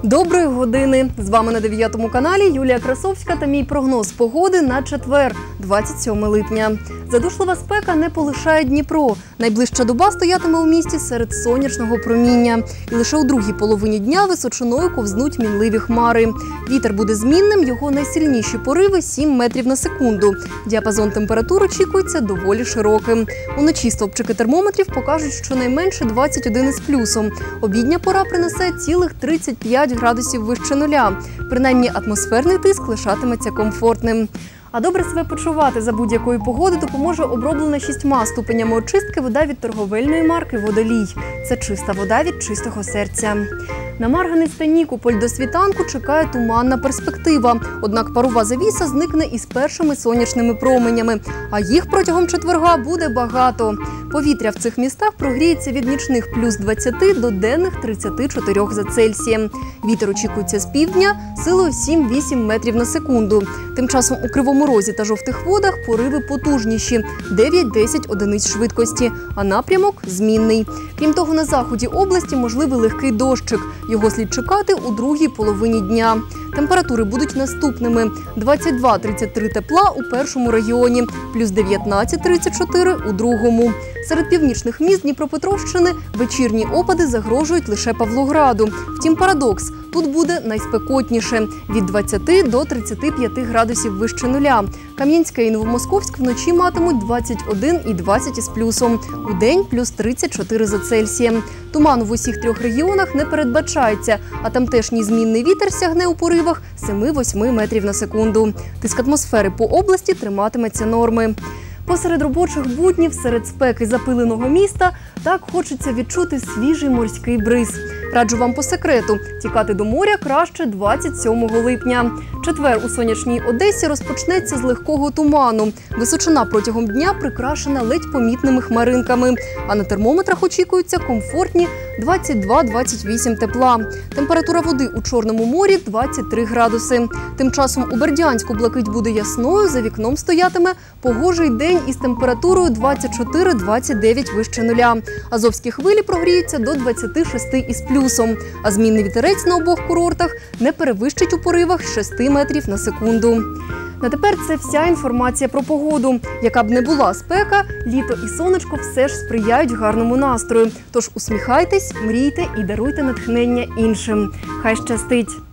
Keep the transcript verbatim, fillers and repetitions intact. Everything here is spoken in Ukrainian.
Доброї години! З вами на дев'ятому каналі Юлія Красовська та мій прогноз погоди на четвер, двадцять сьоме липня. Задушлива спека не полишає Дніпро. Найближча доба стоятиме у місті серед сонячного проміння. І лише у другій половині дня височиною ковзнуть мінливі хмари. Вітер буде змінним, його найсильніші пориви – сім метрів на секунду. Діапазон температур очікується доволі широким. Уночі стовпчики термометрів покажуть щонайменше двадцять один із плюсом. Обідня пора принесе цілих тридцять п'ять градусів вище нуля. Принаймні атмосферний тиск лишатиметься комфортним. А добре себе почувати за будь-якої погоди допоможе оброблена шістьма ступенями очистки вода від торговельної марки «Водолій». Це чиста вода від чистого серця. На Марганець та Нікополь до світанку чекає туманна перспектива. Однак парова завіса зникне із першими сонячними променями. А їх протягом четверга буде багато. Повітря в цих містах прогріється від нічних плюс двадцяти до денних тридцяти чотирьох за Цельсієм. Вітер очікується з півдня силою сім-вісім метрів на секунду. Тим часом у Кривому Розі та Жовтих Водах пориви потужніші – дев'ять-десять одиниць швидкості, а напрямок – змінний. Крім того, на заході області можливий легкий дощик. Його слід чекати у другій половині дня. Температури будуть наступними – двадцять два - тридцять три тепла у першому регіоні, плюс дев'ятнадцять - тридцять чотири у другому. Серед північних міст Дніпропетровщини вечірні опади загрожують лише Павлограду. Втім, парадокс – тут буде найспекотніше – від двадцяти до тридцяти п'яти градусів вище нуля. Кам'янське і Новомосковськ вночі матимуть двадцять один і двадцять із плюсом. Удень – плюс тридцять чотири за Цельсієм. Туману в усіх трьох регіонах не передбачається, а тамтешній змінний вітер сягне у поривах семи-восьми метрів на секунду. Тиск атмосфери по області триматиметься норми. Посеред робочих буднів, серед спеки запиленого міста, так хочеться відчути свіжий морський бриз. Раджу вам по секрету – тікати до моря краще двадцять сьомого липня. Четвер у сонячній Одесі розпочнеться з легкого туману. Височина протягом дня прикрашена ледь помітними хмаринками. А на термометрах очікуються комфортні двадцять два - двадцять вісім тепла. Температура води у Чорному морі – двадцять три градуси. Тим часом у Бердянську блакить буде ясною, за вікном стоятиме погожий день із температурою двадцять чотири - двадцять дев'ять вище нуля. Азовські хвилі прогріються до двадцяти шести із плюсом. А змінний вітерець на обох курортах не перевищить у поривах шести метрів на секунду. На тепер це вся інформація про погоду. Яка б не була спека, літо і сонечко все ж сприяють гарному настрою. Тож усміхайтесь, мрійте і даруйте натхнення іншим. Хай щастить!